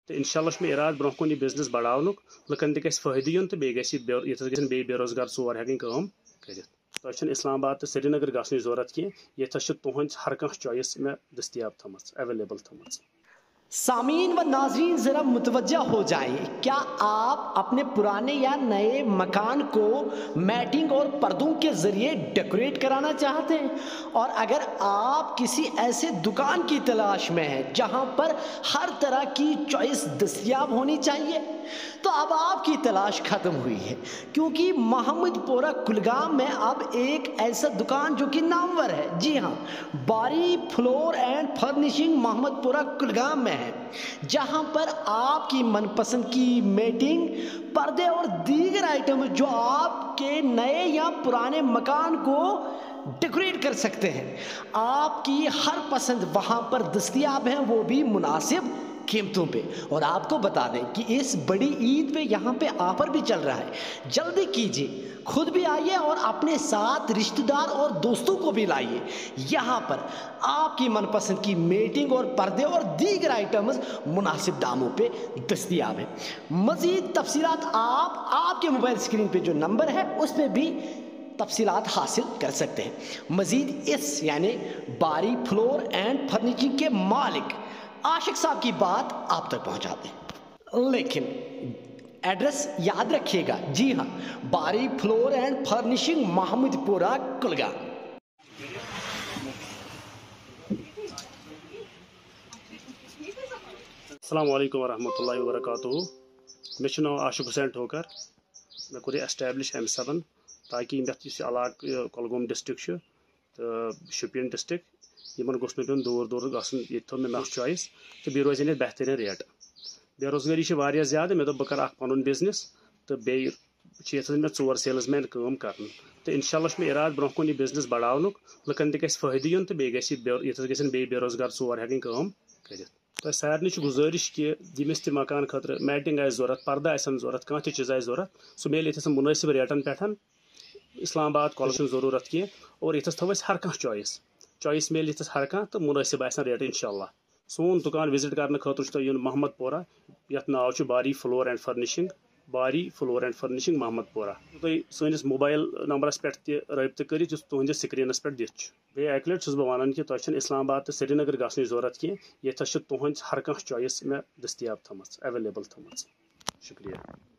تو انشاءاللہ میں اراد برہ کن یہ بزنس بڑھاونک لکن تہ گژھِ فٲیدٕ یُن تہٕ بیٚیہِ گژھن بیٚیہِ بے روزگار ژور ہٮ۪کٕنۍ کٲم کٔرِتھ تۄہہِ چھنہٕ اسلام آباد تہٕ سرینگر گژھنٕچ ضروٗرت کینٛہہ ییٚتھس چھِ تُہنٛز ہر کانٛہہ چویس مےٚ دٔستیاب تھٲمٕژ ایویلیبل تھٲمٕژ سامعین و ناظرین ذرا متوجہ ہو جائیں، کیا آپ اپنے پرانے یا نئے مکان کو میٹنگ اور پردوں کے ذریعے ڈیکوریٹ کرانا چاہتے ہیں؟ اور اگر آپ کسی ایسے دکان کی تلاش میں ہیں جہاں پر ہر طرح کی چوائس دستیاب ہونی چاہیے تو اب آپ کی تلاش ختم ہوئی ہے، کیونکہ محمد پورہ کلگام میں اب ایک ایسا دکان جو کہ نامور ہے، جی ہاں، باری فلور اینڈ فرنیشنگ محمد پورہ کلگام میں ہے، جہاں پر آپ کی من پسند کی میٹنگ، پردے اور دیگر آئٹم جو آپ کے نئے یا پرانے مکان کو ڈیکوریٹ کر سکتے ہیں، آپ کی ہر پسند وہاں پر دستیاب ہیں، وہ بھی مناسب قیمتوں پہ۔ اور آپ کو بتا دیں کہ اس بڑی عید پہ یہاں پہ آفر بھی چل رہا ہے، جلدی کیجیے، خود بھی آئیے اور اپنے ساتھ رشتہ دار اور دوستوں کو بھی لائیے۔ یہاں پر آپ کی من پسند کی میٹنگ اور پردے اور دیگر آئٹمز مناسب داموں پہ دستیاب ہیں۔ مزید تفصیلات آپ کے موبائل اسکرین پہ جو نمبر ہے اس پہ بھی تفصیلات حاصل کر سکتے ہیں۔ مزید اس یعنی باری فلور اینڈ فرنیچنگ کے مالک عاشق صاحب کی بات آپ تک پہنچاتے ہیں، لیکن ایڈریس یاد رکھیے گا، جی ہاں، باری فلور اینڈ فرنیشنگ محمد پورہ کلگام۔ السلام علیکم ورحمۃ اللہ وبرکاتہ۔ مےٚ ناو عاشق حسین ٹھوکر، مےٚ کوٚر یہِ ایسٹیبلش اَمہِ سبن تاکہ یَتھ یُس یہِ علاقہٕ کۄلگوم ڈسٹرک چھُ تہٕ شُپین ڈسٹرک یِمن گوٚژھ نہٕ پیوٚن دوٗر دوٗر گژھُن، ییٚتہِ تھوٚو مےٚ مےٚ چویس تہٕ بیٚیہِ روزن ییٚتہِ بہتریٖن ریٹ۔ بے روزگٲری چھِ واریاہ زیادٕ، مےٚ دوٚپ بہٕ کَرٕ اکھ پنُن بِزنس تہٕ بیٚیہِ چھِ ییٚتھس مےٚ ژور سیلٕز مین کٲم کران تہٕ انشاءاللہ چھُ مےٚ اراد برونٛہہ کُن یہِ بِزنس بڑھاونُک لُکن تہِ گژھِ فٲیدٕ یُن تہٕ بیٚیہِ ییٚتھس گژھن بیٚیہِ بے روزگار ژور ہٮ۪کٕنۍ کٲم کٔرِتھ۔ تۄہہِ سارنٕے چھِ گُزٲرِش کہِ ییٚمِس تہِ مکان خٲطرٕ میٹنگ آسہِ ضوٚرتھ، پردٕ آسن ضوٚرتھ، کانٛہہ تہِ چیٖز آسہِ ضوٚرتھ، سُہ میلہِ ییٚتھس مُنٲسِب ریٹن پٮ۪ٹھ۔ اسلام آباد کۄلگام چھُنہٕ ضروٗرت کینٛہہ اور ییٚتھس تھٲو أسۍ ہر کانٛہہ چویس میلہِ ییٚتھس ہر کانٛہہ تہٕ مُنٲسِب آسن ریٹ انشاءاللہ۔ سون دُکان وِزٹ کرنہٕ خٲطرٕ چھُ تۄہہِ یُن محمد پورہ، یتھ ناو چھُ باری فلور اینڈ فرنیشنگ محمد پورہ۔ تُہۍ سٲنِس موبایل نمبرس پٮ۪ٹھ تہِ رٲبطہٕ کٔرِتھ یُس تُہنٛدِس سکریٖنس پٮ۪ٹھ دِتھ چھُ۔ بیٚیہِ اکہِ لٹہِ چھُس بہٕ ونان کہِ تۄہہِ چھنہٕ اسلام آباد تہٕ سرینگر گژھنٕچ ضروٗرت کینٛہہ، ییٚتھس چھِ تُہنٛز ہر کانٛہہ چویس مےٚ دٔستیاب تھٲمٕژ ایویلیبل تھٲمٕژ۔ شُکریہ۔